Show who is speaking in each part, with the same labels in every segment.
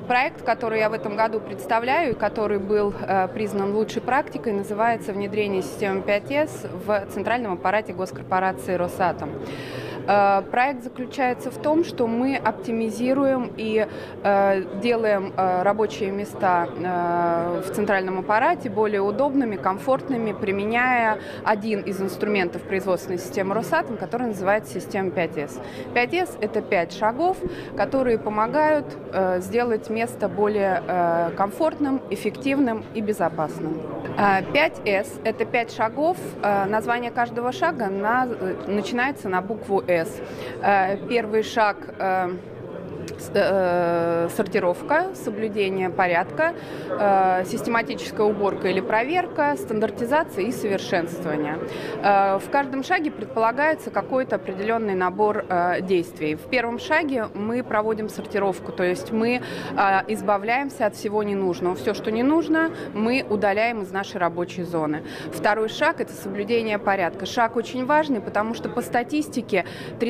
Speaker 1: Проект, который я в этом году представляю и который был признан лучшей практикой, называется «Внедрение системы 5С в центральном аппарате госкорпорации «Росатом». Проект заключается в том, что мы оптимизируем и делаем рабочие места в центральном аппарате более удобными, комфортными, применяя один из инструментов производственной системы «Росатом», который называется система 5С. 5С – это 5 шагов, которые помогают сделать место более комфортным, эффективным и безопасным. 5С – это 5 шагов. Название каждого шага начинается на букву «С». Первый шаг – сортировка, соблюдение порядка, систематическая уборка или проверка, стандартизация и совершенствование. В каждом шаге предполагается какой-то определенный набор действий. В первом шаге мы проводим сортировку, то есть мы избавляемся от всего ненужного. Все, что не нужно, мы удаляем из нашей рабочей зоны. Второй шаг – это соблюдение порядка. Шаг очень важный, потому что по статистике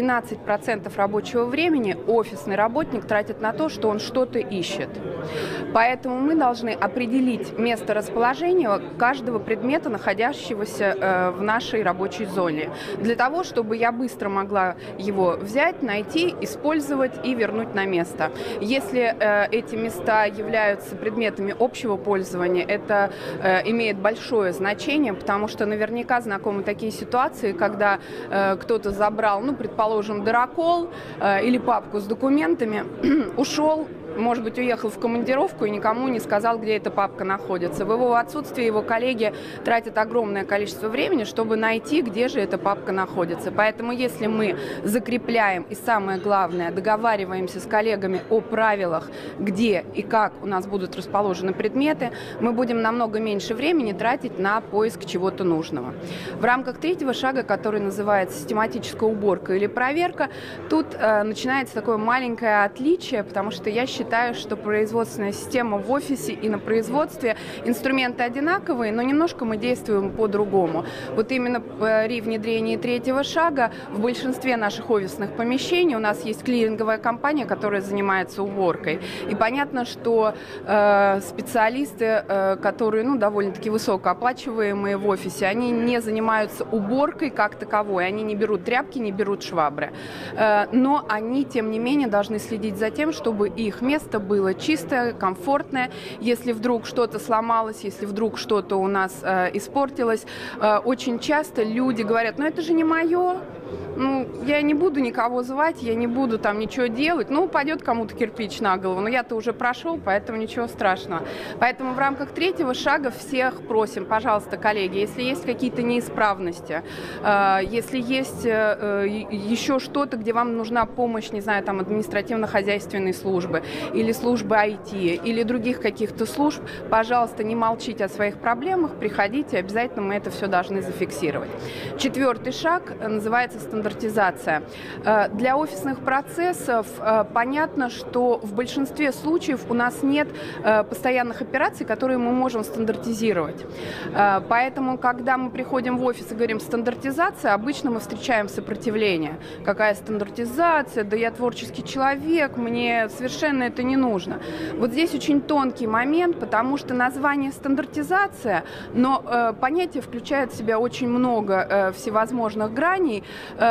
Speaker 1: 13% рабочего времени офисный работник тратит на то, что он что-то ищет. Поэтому мы должны определить место расположения каждого предмета, находящегося в нашей рабочей зоне, для того, чтобы я быстро могла его взять, найти, использовать и вернуть на место. Если эти места являются предметами общего пользования, это имеет большое значение, потому что наверняка знакомы такие ситуации, когда кто-то забрал, ну, предположим, дырокол или папку с документами, ушел, может быть, уехал в командировку и никому не сказал, где эта папка находится. В его отсутствие его коллеги тратят огромное количество времени, чтобы найти, где же эта папка находится. Поэтому если мы закрепляем и, самое главное, договариваемся с коллегами о правилах, где и как у нас будут расположены предметы, мы будем намного меньше времени тратить на поиск чего-то нужного. В рамках третьего шага, который называется систематическая уборка или проверка, тут начинается такое маленькое отличие, потому что я считаю, что производственная система в офисе и на производстве инструменты одинаковые, но немножко мы действуем по-другому. Вот именно при внедрении третьего шага в большинстве наших офисных помещений у нас есть клиринговая компания, которая занимается уборкой. И понятно, что специалисты, которые довольно-таки высокооплачиваемые в офисе, они не занимаются уборкой как таковой, они не берут тряпки, не берут швабры. Но они, тем не менее, должны следить за тем, чтобы их место было чистое, комфортное. Если вдруг что-то сломалось, если вдруг что-то у нас испортилось, очень часто люди говорят: ну это же не мое, ну я не буду никого звать, я не буду там ничего делать, ну упадет кому-то кирпич на голову, но я-то уже прошел, поэтому ничего страшного. Поэтому в рамках третьего шага всех просим, пожалуйста, коллеги, если есть какие-то неисправности, если есть еще что-то, где вам нужна помощь, не знаю, там административно-хозяйственной службы, или службы IT, или других каких-то служб, пожалуйста, не молчите о своих проблемах, приходите, обязательно мы это все должны зафиксировать. Четвертый шаг называется стандартизация. Для офисных процессов понятно, что в большинстве случаев у нас нет постоянных операций, которые мы можем стандартизировать. Поэтому, когда мы приходим в офис и говорим «стандартизация», обычно мы встречаем сопротивление. Какая стандартизация? Да я творческий человек, мне совершенно это не нужно. Вот здесь очень тонкий момент, потому что название стандартизация, но понятие включает в себя очень много всевозможных граней.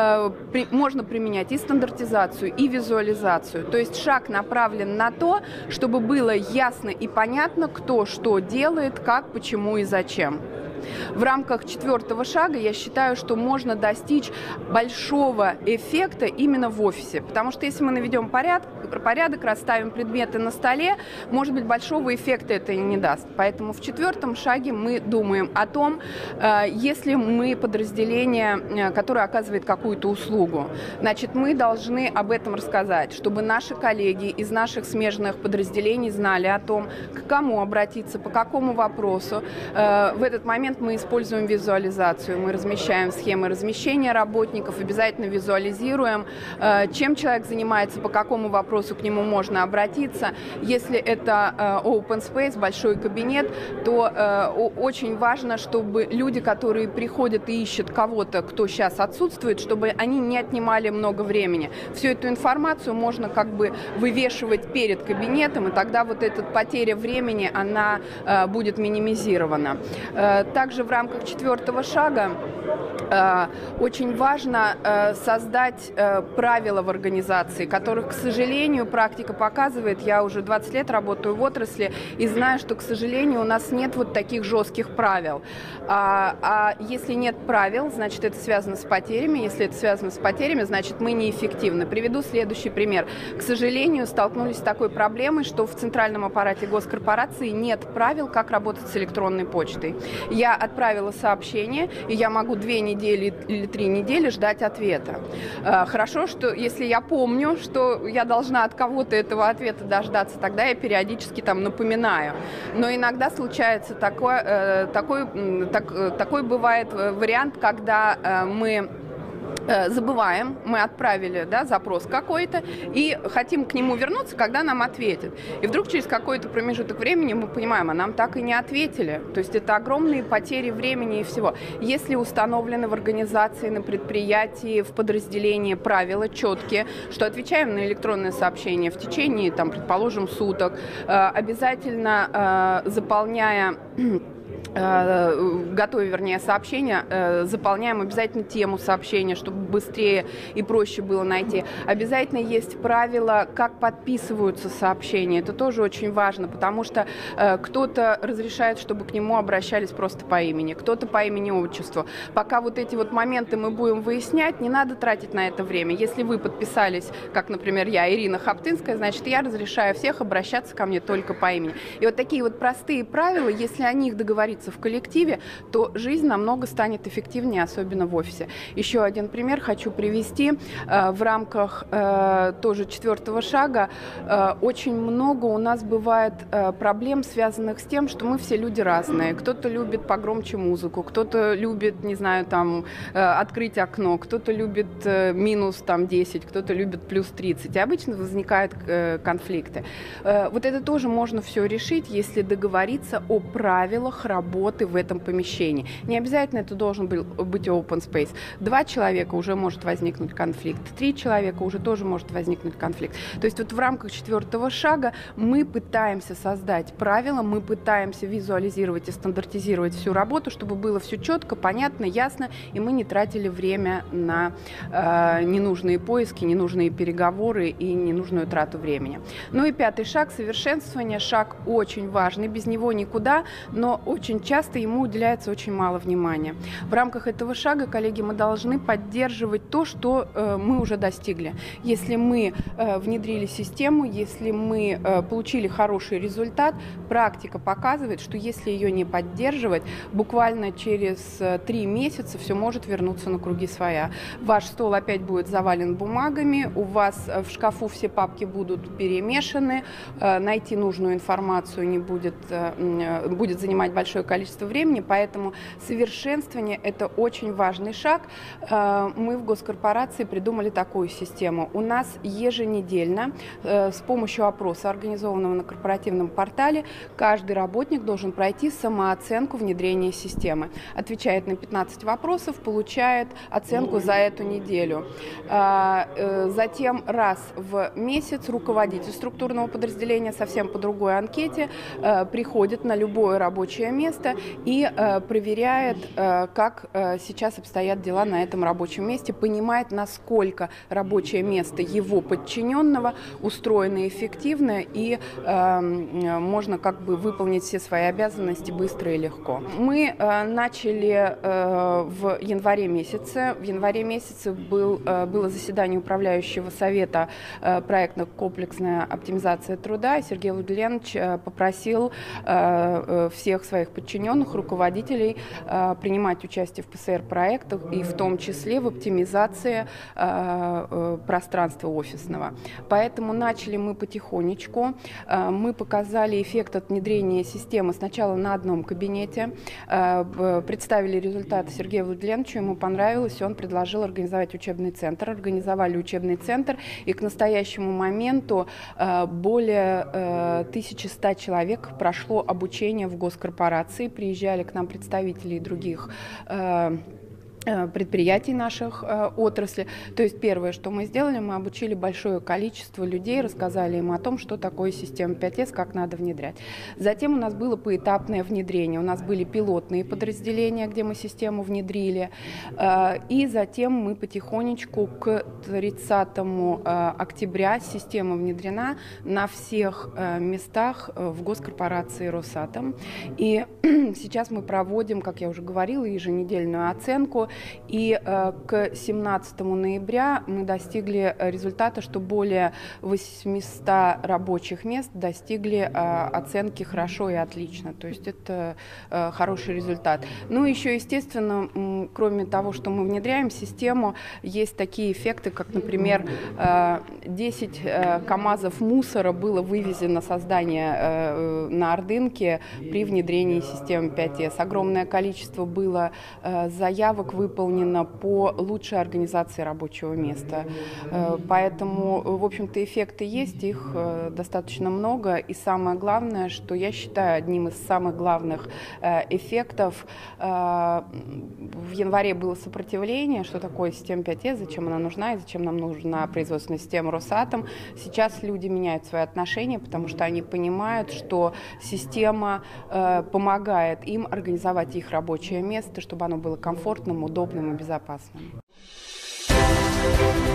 Speaker 1: Можно применять и стандартизацию, и визуализацию. То есть шаг направлен на то, чтобы было ясно и понятно, кто что делает, как, почему и зачем. В рамках четвертого шага я считаю, что можно достичь большого эффекта именно в офисе. Потому что если мы наведем порядок, расставим предметы на столе, может быть, большого эффекта это и не даст. Поэтому в четвертом шаге мы думаем о том, если мы подразделение, которое оказывает какую-то услугу, значит, мы должны об этом рассказать, чтобы наши коллеги из наших смежных подразделений знали о том, к кому обратиться, по какому вопросу. В этот момент момент мы используем визуализацию. Мы размещаем схемы размещения работников, обязательно визуализируем, чем человек занимается, по какому вопросу к нему можно обратиться. Если это open space, большой кабинет, то очень важно, чтобы люди, которые приходят и ищут кого-то, кто сейчас отсутствует, чтобы они не отнимали много времени. Всю эту информацию можно как бы вывешивать перед кабинетом, и тогда вот эта потеря времени, она будет минимизирована. Также в рамках 4-го шага очень важно создать правила в организации, которых, к сожалению, практика показывает. Я уже 20 лет работаю в отрасли и знаю, что, к сожалению, у нас нет вот таких жестких правил. А если нет правил, значит, это связано с потерями. Если это связано с потерями, значит, мы неэффективны. Приведу следующий пример. К сожалению, столкнулись с такой проблемой, что в центральном аппарате госкорпорации нет правил, как работать с электронной почтой. Я отправила сообщение, и я могу 2 недели или 3 недели ждать ответа. Хорошо, что если я помню, что я должна от кого-то этого ответа дождаться, тогда я периодически там напоминаю. Но иногда случается такой бывает вариант, когда мы забываем, мы отправили, да, запрос какой-то и хотим к нему вернуться, когда нам ответят. И вдруг через какой-то промежуток времени мы понимаем, а нам так и не ответили. То есть это огромные потери времени и всего. Если установлены в организации, на предприятии, в подразделении правила четкие, что отвечаем на электронное сообщение в течение, там, предположим, суток, обязательно заполняя готовя, вернее, сообщение, заполняем обязательно тему сообщения, чтобы быстрее и проще было найти. Обязательно есть правила, как подписываются сообщения. Это тоже очень важно, потому что кто-то разрешает, чтобы к нему обращались просто по имени, кто-то по имени-отчеству. Пока вот эти вот моменты мы будем выяснять, не надо тратить на это время. Если вы подписались, как, например, я, Ирина Хаптынская, значит, я разрешаю всех обращаться ко мне только по имени. И вот такие вот простые правила, если о них договориться в коллективе, то жизнь намного станет эффективнее, особенно в офисе. Еще один пример хочу привести. В рамках тоже 4-го шага очень много у нас бывает проблем, связанных с тем, что мы все люди разные. Кто-то любит погромче музыку, кто-то любит, не знаю, там, открыть окно, кто-то любит минус там 10, кто-то любит плюс 30. И обычно возникают конфликты. Вот это тоже можно все решить, если договориться о правилах работы в этом помещении. Не обязательно это должен быть open space. 2 человека уже может возникнуть конфликт, 3 человека уже тоже может возникнуть конфликт. То есть вот в рамках 4-го шага мы пытаемся создать правила, мы пытаемся визуализировать и стандартизировать всю работу, чтобы было все четко, понятно, ясно, и мы не тратили время на ненужные поиски, ненужные переговоры и ненужную трату времени. Ну и 5-й шаг — совершенствование. Шаг очень важный, без него никуда, но очень часто ему уделяется очень мало внимания. В рамках этого шага, коллеги, мы должны поддерживать то, что мы уже достигли. Если мы внедрили систему, если мы получили хороший результат, практика показывает, что если ее не поддерживать, буквально через 3 месяца все может вернуться на круги своя. Ваш стол опять будет завален бумагами, у вас в шкафу все папки будут перемешаны, найти нужную информацию не будет занимать большое количество времени, поэтому совершенствование – это очень важный шаг. Мы в госкорпорации придумали такую систему. У нас еженедельно с помощью опроса, организованного на корпоративном портале, каждый работник должен пройти самооценку внедрения системы. Отвечает на 15 вопросов, получает оценку за эту неделю. Затем раз в месяц руководитель структурного подразделения совсем по другой анкете приходит на любое рабочее место и проверяет, как сейчас обстоят дела на этом рабочем месте, понимает, насколько рабочее место его подчиненного устроено эффективно и можно как бы выполнить все свои обязанности быстро и легко. Мы начали в январе месяце. В январе месяце было заседание управляющего совета проектно-комплексная оптимизация труда. Сергей Владимирович попросил всех своих подчиненных подчиненных, руководителей принимать участие в ПСР-проектах и в том числе в оптимизации пространства офисного. Поэтому начали мы потихонечку. Мы показали эффект от внедрения системы сначала на одном кабинете, представили результаты Сергею Владимировичу, ему понравилось, он предложил организовать учебный центр. Организовали учебный центр, и к настоящему моменту более 1100 человек прошло обучение в госкорпорации, приезжали к нам представители других предприятий наших отрасли. То есть первое, что мы сделали, мы обучили большое количество людей, рассказали им о том, что такое система 5С, как надо внедрять. Затем у нас было поэтапное внедрение, у нас были пилотные подразделения, где мы систему внедрили, и затем мы потихонечку к 30 октября система внедрена на всех местах в госкорпорации Росатом. И сейчас мы проводим, как я уже говорила, еженедельную оценку. И к 17 ноября мы достигли результата, что более 800 рабочих мест достигли оценки «хорошо» и «отлично». То есть это хороший результат. Ну, еще, естественно, кроме того, что мы внедряем систему, есть такие эффекты, как, например, 10 КАМАЗов мусора было вывезено со здания на Ордынке при внедрении системы 5С. Огромное количество было заявок выполнено по лучшей организации рабочего места. Поэтому, в общем-то, эффекты есть, их достаточно много. И самое главное, что я считаю одним из самых главных эффектов, в январе было сопротивление, что такое система 5С, зачем она нужна и зачем нам нужна производственная система Росатом. Сейчас люди меняют свои отношения, потому что они понимают, что система помогает им организовать их рабочее место, чтобы оно было комфортным, удобным и безопасным.